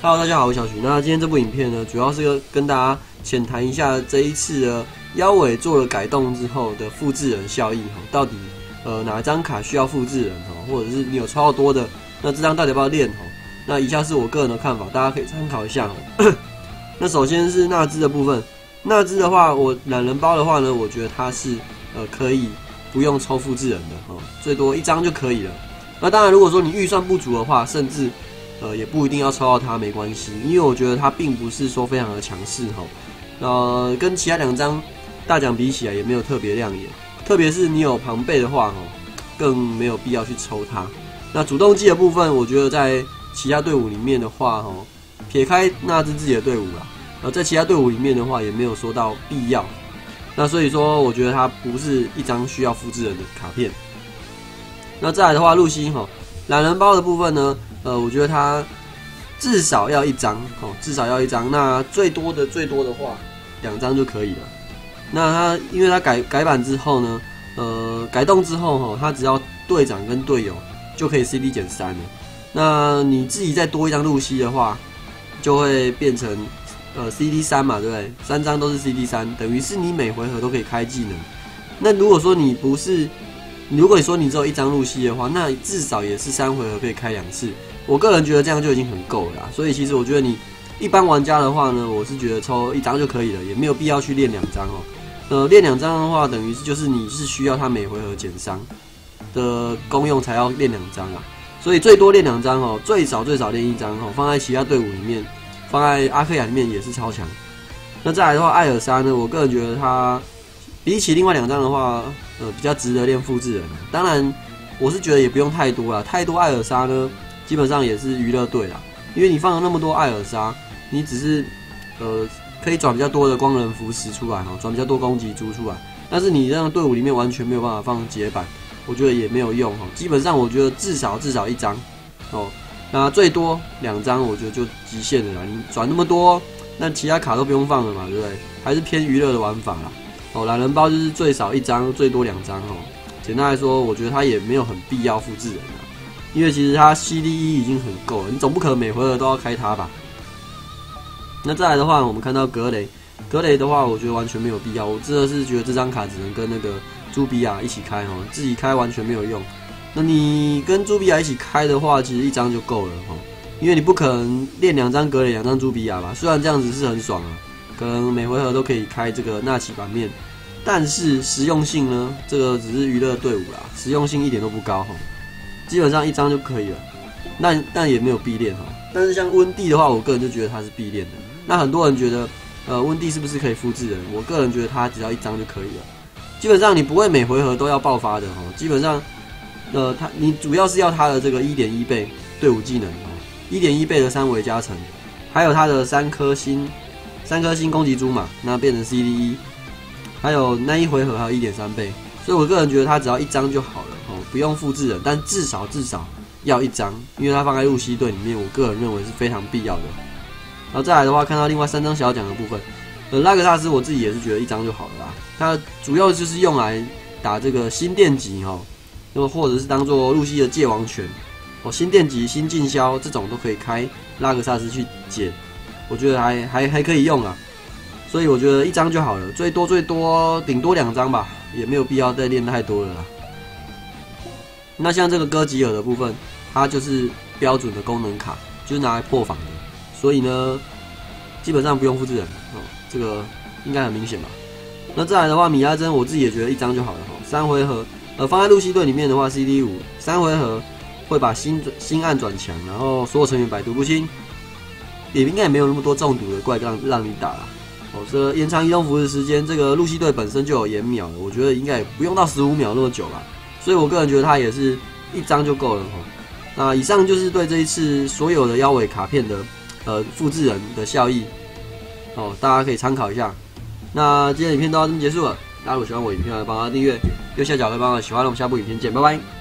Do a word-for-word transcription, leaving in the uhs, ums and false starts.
Hello， 大家好，我是小徐。那今天这部影片呢，主要是跟大家浅谈一下这一次的腰尾做了改动之后的复制人效益哈，到底呃哪一张卡需要复制人哈，或者是你有超到多的，那这张到底要不要练哈？那以下是我个人的看法，大家可以参考一下哈。那首先是纳兹的部分，纳兹的话，我懒人包的话呢，我觉得它是呃可以不用抽复制人的哈，最多一张就可以了。那当然，如果说你预算不足的话，甚至呃，也不一定要抽到它没关系，因为我觉得它并不是说非常的强势哈，呃，跟其他两张大奖比起来也没有特别亮眼，特别是你有庞贝的话哈，更没有必要去抽它。那主动技的部分，我觉得在其他队伍里面的话哈，撇开纳兹自己的队伍啦，呃，在其他队伍里面的话也没有说到必要。那所以说，我觉得它不是一张需要复制人的卡片。那再来的话，露西哈，懒人包的部分呢？呃，我觉得它至少要一张哦，至少要一张。那最多的最多的话，两张就可以了。那它因为它改改版之后呢，呃，改动之后哈，它只要队长跟队友就可以 C D 减三了。那你自己再多一张露西的话，就会变成呃 C D 三嘛，对不对？三张都是 C D 三，等于是你每回合都可以开技能。那如果说你不是，如果你说你只有一张露西的话，那至少也是三回合可以开两次。我个人觉得这样就已经很够了啦，所以其实我觉得你一般玩家的话呢，我是觉得抽一张就可以了，也没有必要去练两张哦。呃，练两张的话，等于是就是你是需要它每回合减伤的功用才要练两张啊，所以最多练两张哦，最少最少练一张哦，放在其他队伍里面，放在阿克亚里面也是超强。那再来的话，艾尔莎呢，我个人觉得它比起另外两张的话，呃，比较值得练复制人。当然，我是觉得也不用太多啦，太多艾尔莎呢。基本上也是娱乐队啦，因为你放了那么多艾尔莎，你只是呃可以转比较多的光人符石出来哈，转比较多攻击珠出来，但是你让队伍里面完全没有办法放解板，我觉得也没有用哈。基本上我觉得至少至少一张哦，那最多两张，我觉得就极限了啦。你转那么多，那其他卡都不用放了嘛，对不对？还是偏娱乐的玩法啦。哦，懒人包就是最少一张，最多两张哦。简单来说，我觉得它也没有很必要复制人啦。因为其实它 C D 一 已经很够了，你总不可能每回合都要开它吧？那再来的话，我们看到格雷，格雷的话，我觉得完全没有必要。我真的是觉得这张卡只能跟那个朱比亚一起开哦，自己开完全没有用。那你跟朱比亚一起开的话，其实一张就够了哦，因为你不可能练两张格雷，两张朱比亚吧？虽然这样子是很爽啊，可能每回合都可以开这个纳奇版面，但是实用性呢，这个只是娱乐队伍啦，实用性一点都不高哈。基本上一张就可以了，那但也没有必练哈。但是像温蒂的话，我个人就觉得它是必练的。那很多人觉得，呃，温蒂是不是可以复制人？我个人觉得它只要一张就可以了。基本上你不会每回合都要爆发的哈。基本上，呃，它你主要是要它的这个 一点一 倍队伍技能哦 ，一点一 倍的三维加成，还有它的三颗星，三颗星攻击珠嘛，那变成 C D 一，还有那一回合还有 一点三 倍。所以我个人觉得它只要一张就好了哦，不用复制人，但至少至少要一张，因为它放在露西队里面，我个人认为是非常必要的。然后再来的话，看到另外三张小奖的部分，呃，拉格萨斯我自己也是觉得一张就好了啦。它主要就是用来打这个新电击哦，那么或者是当做露西的界王拳哦，新电击、新进销这种都可以开拉格萨斯去解，我觉得还还还可以用啊。所以我觉得一张就好了，最多最多顶多两张吧，也没有必要再练太多了啦。那像这个哥吉尔的部分，它就是标准的功能卡，就是拿来破防的，所以呢，基本上不用复制人哦，这个应该很明显吧。那再来的话，米拉珍我自己也觉得一张就好了哈，三回合，呃，放在露西队里面的话 ，C D 五，三回合会把新新暗转强，然后所有成员百毒不侵，也应该也没有那么多中毒的怪让让你打啦。哦，这个延长移动符的时间，这个露西队本身就有延秒了，我觉得应该也不用到十五秒那么久吧，所以我个人觉得它也是一张就够了哈。那以上就是对这一次所有的腰尾卡片的呃复制人的效益，哦，大家可以参考一下。那今天影片到这边结束了，大家如果喜欢我影片，帮忙订阅，右下角可以帮我喜欢，我们下部影片见，拜拜。